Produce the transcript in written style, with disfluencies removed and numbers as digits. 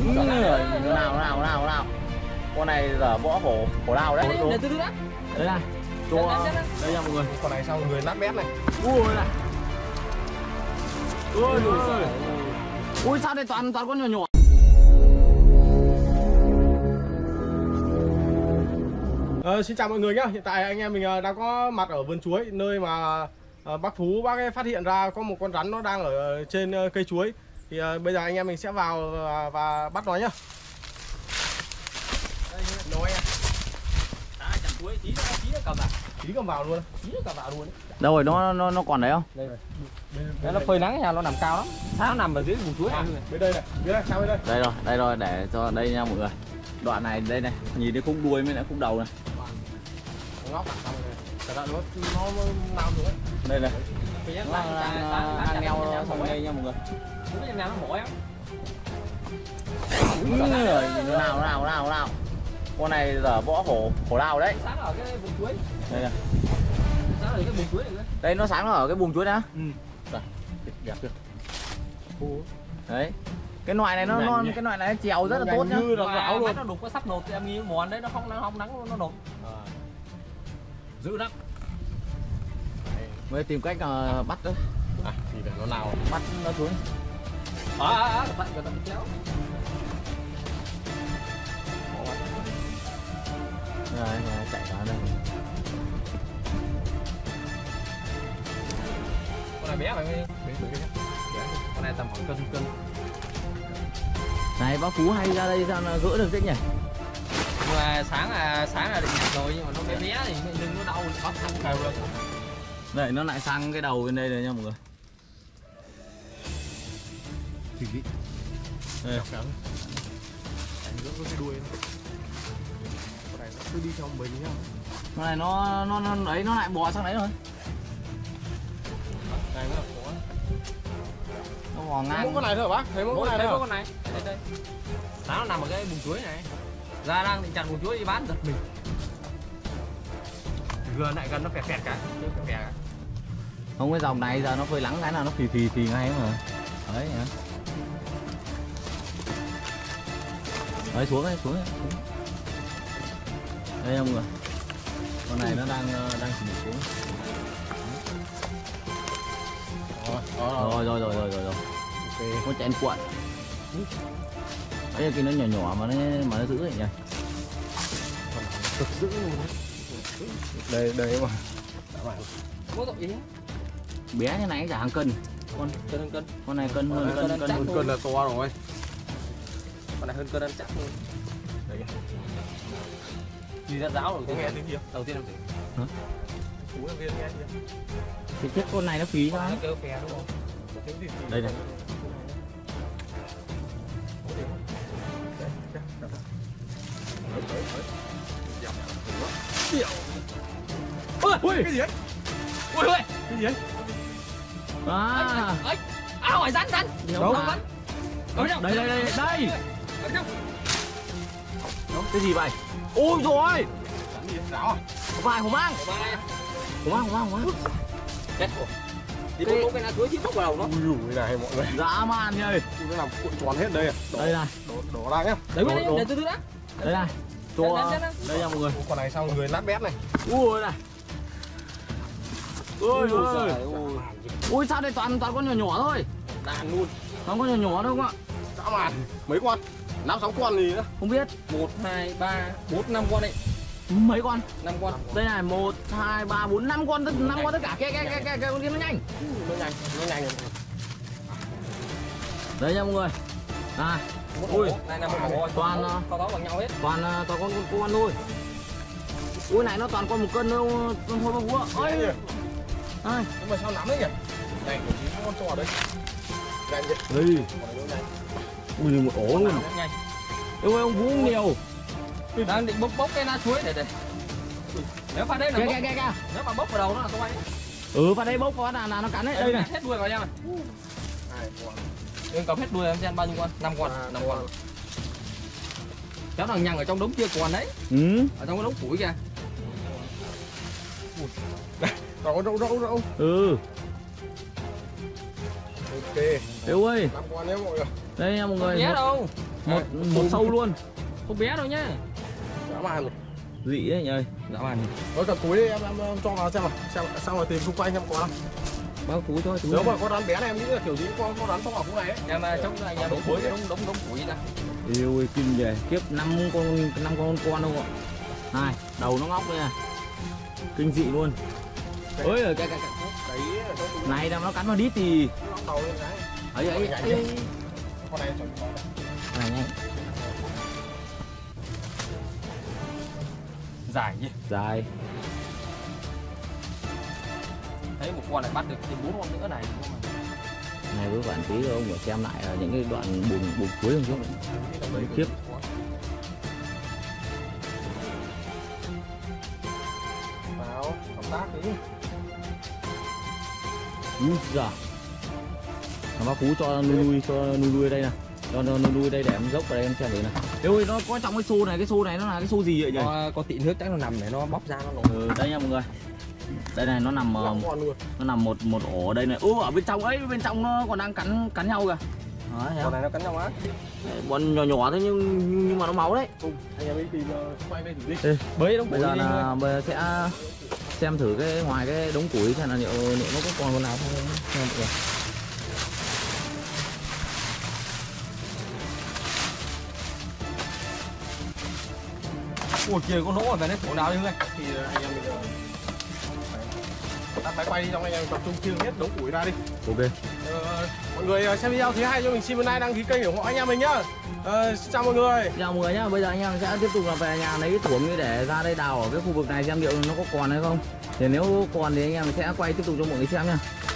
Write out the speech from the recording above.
Nào. Con này là võ hổ lao đấy. Để từ từ đã. Đây này. Đây nha mọi người. Con này xong người nát bét này. Ui này. Ui sao đây toàn con nhỏ nhỏ. Xin chào mọi người nhá. Hiện tại anh em mình đang có mặt ở vườn chuối, nơi mà bác Phú bác ấy phát hiện ra có một con rắn nó đang ở trên cây chuối. Thì bây giờ anh em mình sẽ vào và bắt nó nhá. Đây nói em. Chẳng chuối tí nó cầm vào. Tí cầm vào luôn. Tí nó cầm vào luôn. Đâu rồi nó còn đấy không? Đây này. Đây nó phơi nắng nha, nó nằm cao lắm. Nó nằm ở dưới vùng chuối này. Bên đây này, sang bên đây. Đây rồi để cho đây nha mọi người. Đoạn này đây này, nhìn thấy khúc đuôi với lại khúc đầu này. Ngóc cả xong rồi. Cả đoạn nó nào nữa. Đây này. Ăn neo xong đây nha mọi người. Cái nào nó mỏi á. Nào. Con này là võ hổ lao đấy. Sáng ở cái vùng chuối. Đây này. Sáng ở cái vùng chuối này. Đây nó sáng ở cái vùng chuối đó. Đây, đẹp chưa? Đấy. Cái loại này cái loại này trèo rất là tốt nhá. Như là áo luôn. Nó đục có sắp nột thì em nghĩ mòn đấy nó không nắng nó nột. Giữ đó. Mới tìm cách bắt đấy. Thì để nó nào Bắt nó xuống. Vậy người ta bị kéo. Rồi, chạy vào đây. Con này bé phải không? Con này tầm khoảng cân. Này bác Phú hay ra đây sao nó gỡ được thế nhỉ? Nhưng mà sáng là định nhặt rồi nhưng mà nó bé thì lưng nó đau bắt thằng cầu được. Đây nó lại sang cái đầu bên đây rồi nha mọi người. Thì đi. Đây. Anh gỡ cái đuôi nó. Con này nó cứ đi theo mình nhá. Con này nó ấy nó lại bò sang đấy rồi. Này nó là có. Nó bò ngang. Mỗi con này thôi bác, thấy mỗi con này thôi. Con này. Đây. Nó nằm ở cái vùng chuối này. Ra đang định chặt vùng chuối đi bán giật mình. Gần lại gần nó phẹt cả. Không, cái dòng này giờ nó phơi nắng cái nào nó phì ngay mà. Đấy nhá. Đấy xuống. Đây không người. Con này nó đang chìm xuống. Rồi. Okay. Nó chén cuộn. Đấy là cái nó nhỏ mà nó giữ vậy nhỉ. Cực giữ luôn. Đây mà. Có tội gì? Bé như này chả hàng cân. Con này cân hơn cân là to rồi. Con này hơn cân ăn chắc luôn. Đấy. Đi ra giáo rồi. Có nghe tiếng gì Đầu tiên hả? Phú là viên nghe chưa? Thì chiếc con này nó phí ra. Nó kêu phè đúng không? Đây này. Ui, cái gì ấy? Ui, cái gì ấy? Áo hỏi rắn. Đâu? Đây. Cái gì vậy? Ôi rồi. Hổ mang. Chết rồi. Đi bốc cái lá chuối chứ bốc vào đầu nó. Ui cái này mọi người. Dã man nhơi. Nó nằm cuộn tròn hết đây. Đây này. Đổ ra nhá. Đấy để từ từ đã. Đây này. Đây nha mọi người. Con này xong người nát bét này. Ui này. Ui sao đây toàn con nhỏ thôi. Đàn luôn. Không có nhỏ đâu không ạ? Dã man. Mấy con? 5-6 con gì nữa? Không biết. 1, 2, 3, 4, 5 con đấy. Mấy con? 5 con. Đây này 1, 2, 3, 4, 5 con tất cả. Cái con kia nó nhanh. Nó nhanh. Đây nha mọi người. Này. Ui, này là một hổ toàn to bằng nhau hết. Toàn con thôi. Ui này nó toàn con 1 cân đâu thôi bác Phú ạ. Ôi. Đây. Nhưng mà sao nắm đấy nhỉ? Này có con trò đấy. Nhanh vậy. Đây. Ui một ổ luôn. Nhanh. Ôi ông Phú nhiều. Đang định bốc cái lá chuối này. Nếu vào đây là bốc. Kìa. Nếu mà bốc vào đầu nó là tôi. Vào đây bốc là nó cắn đấy. Đây này. Hết đuôi vào nha. 2 con. Em cầm hết đuôi em xem bao nhiêu con? 5 con. Cháu đang nhằng ở trong đống kia còn đấy. Ở trong cái đống củi kìa. Rậu. Ok. Yêu ơi. 5 con nhé mọi người. Đây nha mọi người, bé đâu. một sâu luôn. Không bé đâu nhá. Dã man. Dị đấy nhỉ ơi. Dã man. Với cả túi đi em cho vào xem xong rồi tìm xung quanh xem có không. Bao cú cho chú. Nếu mà con rắn bé này em nghĩ là kiểu gì con rắn to ở khu này ấy. Em chống anh em đống củi ra. Yêu ơi kinh về, kiếp 5 con đâu ạ. Này, đầu nó ngóc đây này. Kinh dị luôn. Ôi ơi cái đấy này nó cắn vào đít thì nó đầu lên cái. ấy Con này chuẩn con này. này. Dài nhỉ. Dài. Thấy một con này bắt được thêm 4 con nữa này. Này với bạn tí ông phải xem lại những cái đoạn bùn cuối không chứ. Đấy khiếp. Vào công tác đi. Úi giời. Nó bác Phú cho nuôi nuôi đây nè. Cho nuôi đây để em dốc vào đây em xem thử này. Ê ơi nó có trong cái xô này nó là cái xô gì vậy nhỉ? Có tị nước chắc nó nằm để nó bóc ra nó nổ. Đây nha mọi người. Đây này nó nằm một ổ ở đây này. Ở bên trong ấy, bên trong nó còn đang cắn nhau kìa. Đấy, con này nó cắn nhau á. Bọn nhỏ thôi nhưng mà nó máu đấy. Anh em đi tìm quay về thử đi. Bới đống củi Bây giờ đi. là bây giờ sẽ xem thử cái ngoài cái đống củi xem là liệu nó có còn con nào không nha mọi người. Ủa kìa con nỗ ở về đấy chỗ nào đi Hương ơi. Thì anh em bây giờ tắt máy quay đi, xong anh em tập trung khiêng hết đống củi ra đi. Ok. Mọi người xem video thấy hay cho mình xin like, đăng ký kênh ủng hộ anh em mình nhá. Chào mọi người. Chào mọi người nhá. Bây giờ anh em sẽ tiếp tục là về nhà lấy tuồng để ra đây đào ở cái khu vực này xem liệu nó có còn hay không. Thì nếu còn thì anh em sẽ quay tiếp tục cho mọi người xem nha.